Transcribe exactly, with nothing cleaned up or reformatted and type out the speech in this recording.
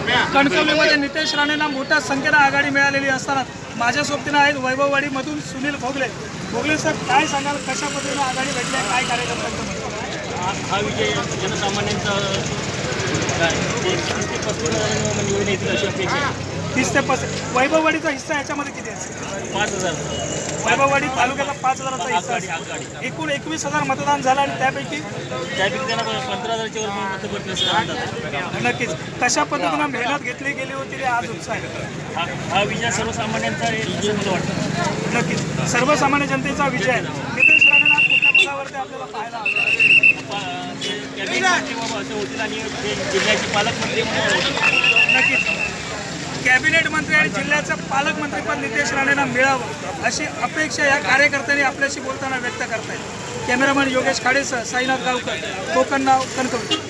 कणकवलीमध्ये नितेश राणेंना मोठ्या संख्येने आघाडी मिळालेली असताना माझ्या सोबतीनं आहेत वैभववाडीमधून सुनील भोगले. भोगले सर, काय सांगाल, कशा पद्धतीने आघाडी भेटली आहे, काय कार्यकर्त्यांचं? हा विजय जनसामान्यांचा तीस ते पस्तीस हजार निवडून येतील अशी अपेक्षा आहे. तीस ते पस्तीस. वैभववाडीचा हिस्सा याच्यामध्ये किती असेल? पाच हजार. वैभववाडी तालुक्याला पाच हजाराचा हिस्सा आहे. एकूण एकवीस हजार मतदान झालं आणि त्यापैकी त्यापैकी त्यांना पंधरा हजारच्या वर मतं भेटले. नक्कीच. कशा पद्धतीनं मेहनत घेतली गेली होती आज उत्साह आहे. हा हा विजय सर्वसामान्यांचा विजय मला वाटतं. नक्कीच सर्वसामान्य जनतेचा विजय आहे. नितेश राणेंना आज कुठल्या पदावरती आपल्याला पाहायला होतील आणि जिल्ह्याचे पालकमंत्री म्हणून नक्कीच कॅबिनेट मंत्री आणि जिल्ह्याचं पालकमंत्री पण नितेश राणेंना मिळावं अशी अपेक्षा या कार्यकर्त्यांनी आपल्याशी बोलताना व्यक्त करतायत. कॅमेरामॅन योगेश खाडेसह साईनाथ गावकर, कोकण नाव, कणकवली.